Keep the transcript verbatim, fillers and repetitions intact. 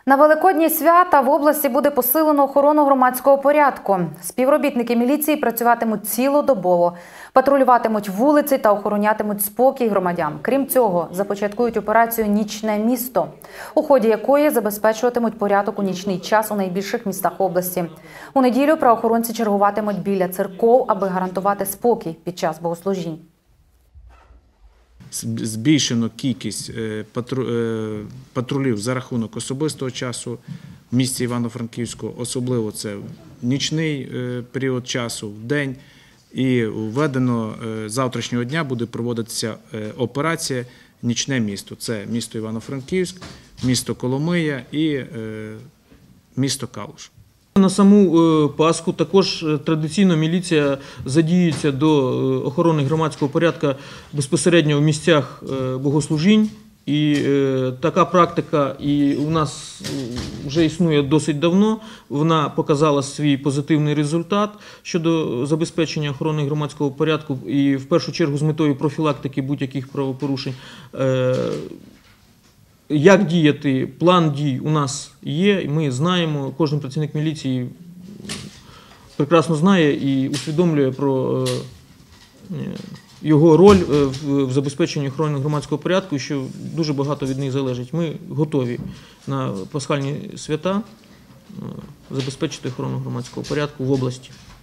На Великодні свята в області буде посилено охорону громадського порядку. Співробітники міліції працюватимуть цілодобово, патрулюватимуть вулиці та охоронятимуть спокій громадян. Крім цього, започаткують операцію «Нічне місто», у ході якої забезпечуватимуть порядок у нічний час у найбільших містах області. У неділю правоохоронці чергуватимуть біля церков, аби гарантувати спокій під час богослужінь. Збільшено кількість патрулів за рахунок особистого часу в місті Івано-Франківську, особливо це в нічний період часу, в день. І введено з завтрашнього дня буде проводитися операція «Нічне місто». Це місто Івано-Франківськ, місто Коломия і місто Калуш. На саму Пасху також традиційно міліція задіюється до охорони громадського порядку безпосередньо в місцях богослужінь. І така практика і у нас вже існує досить давно. Вона показала свій позитивний результат щодо забезпечення охорони громадського порядку і в першу чергу з метою профілактики будь-яких правопорушень. Як діяти, план дій у нас є, ми знаємо, кожен працівник міліції прекрасно знає і усвідомлює про його роль в забезпеченні охорони громадського порядку, що дуже багато від них залежить. Ми готові на пасхальні свята забезпечити охорону громадського порядку в області.